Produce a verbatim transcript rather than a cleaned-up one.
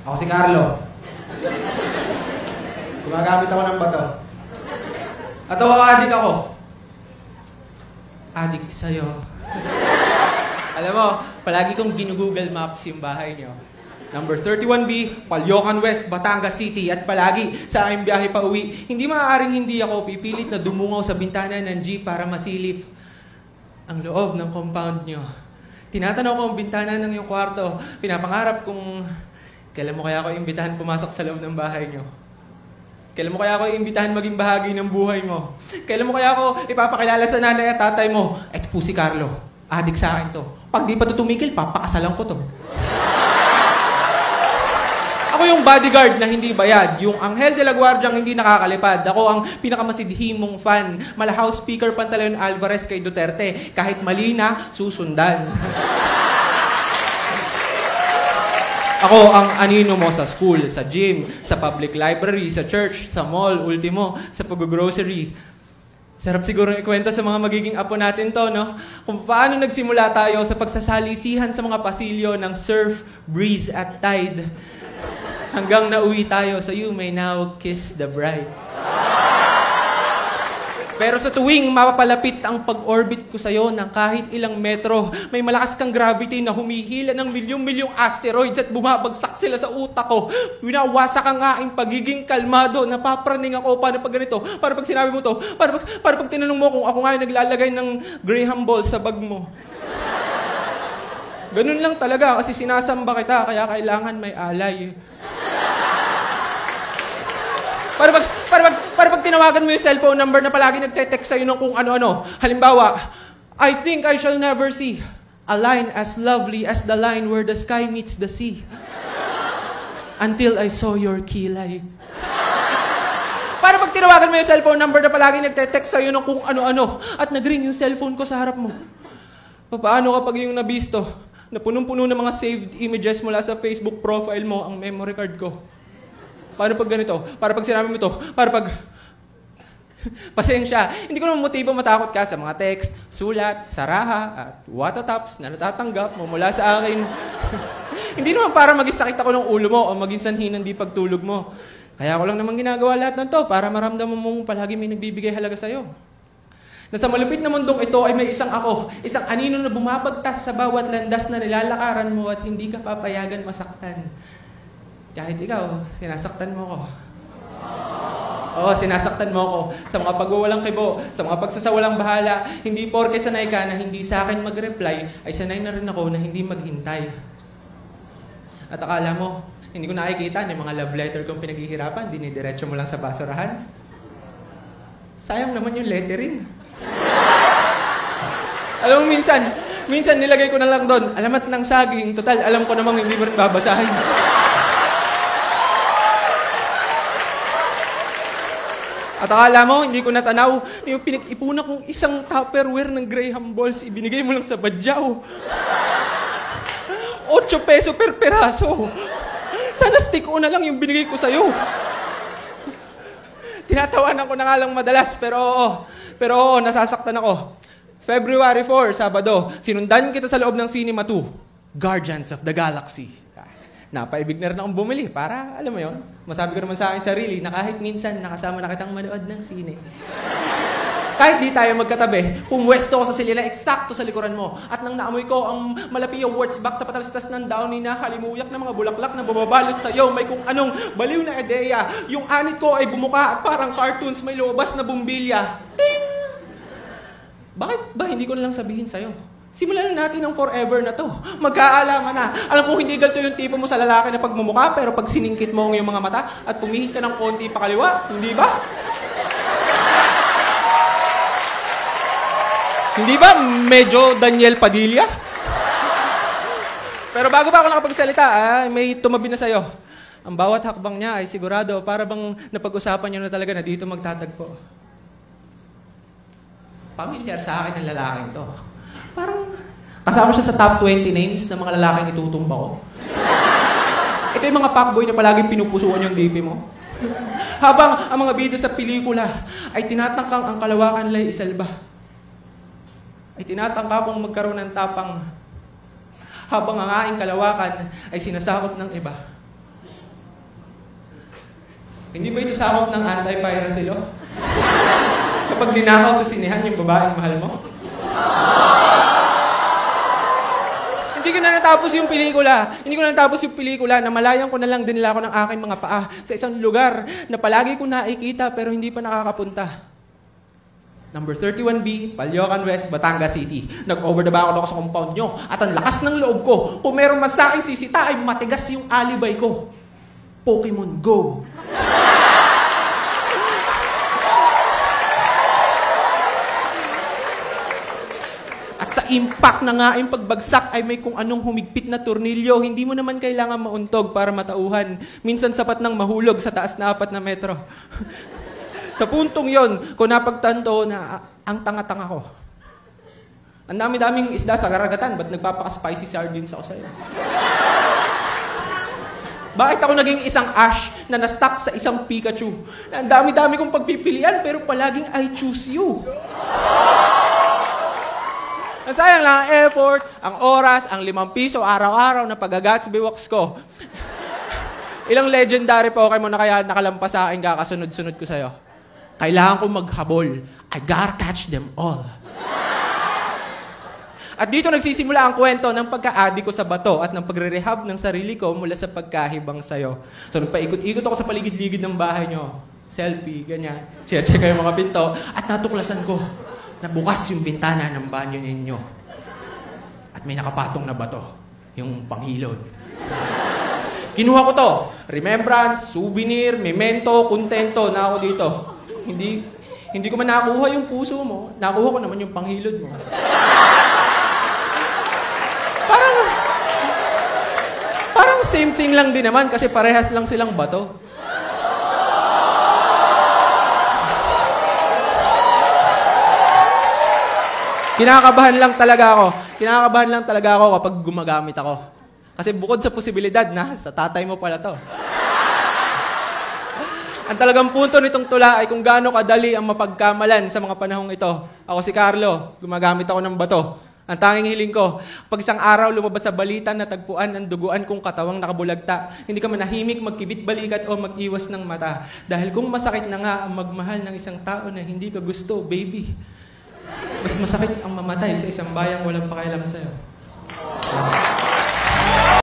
Ako si Carlo. Gumagamit ako ng bato. At ako, adik ako. Adik sa'yo. Alam mo, palagi kong ginu-Google Maps yung bahay niyo. Number thirty-one B, Palyokan West, Batangas City. At palagi sa aking biyahe pa uwi, hindi maaaring hindi ako pipilit na dumungaw sa bintana ng jeep para masilip ang loob ng compound niyo. Tinatanaw ko ang bintana ng iyong kwarto. Pinapangarap kung kailan mo kaya ako imbitahan pumasok sa loob ng bahay niyo. Kailan mo kaya ako imbitahan maging bahagi ng buhay mo. Kailan mo kaya ako ipapakilala sa nanay at tatay mo. Ito po si Carlo. Adik sa akin to. Pag di pa ito tumigil, papakasalan ko to. Ako yung bodyguard na hindi bayad, yung Anghel de la Guardia ang hindi nakakalipad. Ako ang pinakamasidhimong fan, mala House Speaker Pantaleon Alvarez kay Duterte. Kahit mali na, susundan. Ako ang anino mo sa school, sa gym, sa public library, sa church, sa mall, ultimo, sa pag-grocery. Sarap siguro ikwento sa mga magiging apo natin to, no? Kung paano nagsimula tayo sa pagsasalisihan sa mga pasilyo ng surf, breeze at tide. Hanggang nauwi tayo sa You May Now Kiss the Bride. Pero sa tuwing mapapalapit ang pag-orbit ko sa'yo ng kahit ilang metro, may malakas kang gravity na humihila ng milyong-milyong asteroids at bumabagsak sila sa utak ko. Winawasak ang aking pagiging kalmado. Napapraning ako. Paano pag ganito? Paano pag sinabi mo to? Paano pag, paano pag tinanong mo kung ako nga yung naglalagay ng Graham ball sa bag mo? Ganun lang talaga kasi sinasamba kita kaya kailangan may alay. Para pag, para pag, para pag tinawagan mo yung cellphone number na palagi nagte-text sa'yo ng kung ano-ano. Halimbawa, I think I shall never see a line as lovely as the line where the sky meets the sea. Until I saw your kilay. Para pag tinawagan mo yung cellphone number na palagi nagte-text sa'yo ng kung ano-ano at nag-ring yung cellphone ko sa harap mo. Paano kapag yung nabisto na punong-puno ng mga saved images mula sa Facebook profile mo ang memory card ko? Paano pag ganito? Para pag sinabi mo ito, para pag... Pasensya, hindi ko naman motibo matakot ka sa mga text, sulat, saraha, at watataps na natatanggap mo mula sa akin. Hindi naman para maging sakit ako ng ulo mo o maging sanhi ng di pagtulog mo. Kaya ko lang naman ginagawa lahat ng to para maramdaman mong palagi may nagbibigay halaga sa'yo. Na sa malupit na mundong ito ay may isang ako, isang anino na bumabagtas sa bawat landas na nilalakaran mo at hindi ka papayagan masaktan. Kahit ikaw, sinasaktan mo ko. Oo, sinasaktan mo ko sa mga pagwawalang kibo, sa mga pagsasawalang bahala. Hindi porke sanay ka na hindi sa akin mag-reply, ay sanay na rin ako na hindi maghintay. At akala mo, hindi ko nakikita yung mga love letter kong pinaghihirapan, dinidiretso mo lang sa basurahan. Sayang naman yung lettering. Alam mo, minsan, minsan nilagay ko na lang doon, alamat ng saging, total, alam ko namang hindi mo rin babasahin. At akala mo, hindi ko natanaw, yung pinag-ipunan kong isang Tupperware ng Graham balls, ibinigay mo lang sa badyaw. Ocho peso per peraso. Sana stick-o na lang yung binigay ko sa'yo. Tinatawanan ko na nga lang madalas, pero oo, pero oo, nasasaktan ako. February fourth, Sabado, sinundan kita sa loob ng Cinema two, Guardians of the Galaxy. Napaibig na rin akong bumili para, alam mo yon, masabi ko naman sa akin sarili na kahit minsan nakasama na kitang manood ng sine. Kahit di tayo magkatabi, pumwesto ko sa silila eksakto sa likuran mo. At nang naamoy ko ang malapi awards back sa patalastas ng downy na halimuyak ng mga bulaklak na bumabalot sa iyo, may kung anong baliw na ideya. Yung anit ko ay bumuka at parang cartoons may lobas na bumbilya. Ting! Bakit ba hindi ko na lang sabihin sa'yo? Simulan na natin ang forever na to. Magkaalaman na. Alam ko hindi ganito yung tipo mo sa lalaki na pagmumukha, pero pag siningkit mo ang iyong mga mata at pumihit ka ng konti pakaliwa, hindi ba? Hindi ba medyo Daniel Padilla? Pero bago pa ako nakapagsalita, ah, may tumabi na sa'yo. Ang bawat hakbang niya ay sigurado para bang napag-usapan niyo na talaga na dito magtatagpo. Pamilyar sa akin ang lalaking to. Parang kasama siya sa top twenty names ng mga lalaking itutumba ko. Ito yung mga fuckboy na palaging pinupusuan yung D P mo. Habang ang mga bida sa pelikula ay tinatangkang ang kalawakan nila isalba. Ay tinatangka kong magkaroon ng tapang habang ang aking kalawakan ay sinasakop ng iba. Hindi ba ito sakop ng anti-piracy law? Kapag ninakaw sa sinehan yung babaeng mahal mo? Hindi ko na natapos yung pelikula. Hindi ko na natapos yung pelikula. Namalayan ko na lang din nila ako ng aking mga paa sa isang lugar na palagi ko nakikita pero hindi pa nakakapunta. Number thirty-one B, Palyocan West, Batangas City. Nag-over the back ako sa compound nyo at ang lakas ng loob ko. Kung meron mas sa akin sisita ay matigas yung alibay ko. Pokemon Go. Sa impact na nga yung pagbagsak ay may kung anong humigpit na tornilyo. Hindi mo naman kailangan mauntog para matauhan. Minsan sapat nang mahulog sa taas na apat na metro. Sa puntong yon, kung napagtanto na ang tanga-tanga ko. Ang dami-daming isda sa karagatan, ba't nagpapaka-spicy sardines ako sa'yo? Bakit ako naging isang Ash na na-stuck sa isang Pikachu? Ang dami-dami kong pagpipilian pero palaging I choose you. Ang sayang lang ang effort, ang oras, ang limang piso araw-araw na pag-Gatsby walks ko. Ilang legendary Pokemon na kaya nakalampas sa akin kakasunod-sunod ko sa'yo. Kailangan ko maghabol. I gotta catch them all. At dito nagsisimula ang kwento ng pagka-addict ko sa bato at ng pagre-rehab ng sarili ko mula sa pagkahibang sa'yo. So nagpaikot-ikot ako sa paligid-ligid ng bahay nyo. Selfie, ganyan. Check ko yung mga pinto at natuklasan ko. Nabukas yung bintana ng banyo ninyo. At may nakapatong na bato. Yung panghilod. Kinuha ko to. Remembrance, souvenir, memento, kontento na ako dito. Hindi, hindi ko man nakuha yung puso mo. Nakuha ko naman yung panghilod mo. Parang, parang same thing lang din naman kasi parehas lang silang bato. Kinakabahan lang talaga ako. Kinakabahan lang talaga ako kapag gumagamit ako. Kasi bukod sa posibilidad na sa tatay mo pala to. Ang talagang punto nitong tula ay kung gaano kadali ang mapagkamalan sa mga panahong ito. Ako si Carlo, gumagamit ako ng bato. Ang tanging hiling ko, pag isang araw lumabas sa balita na tagpuan ang duguan kong katawang nakabulagta, hindi ka manahimik, magkibit balikat o mag-iwas ng mata. Dahil kung masakit na nga ang magmahal ng isang tao na hindi ka gusto, baby, mas masakit ang mamatay sa isang bayang walang pakialam sa'yo.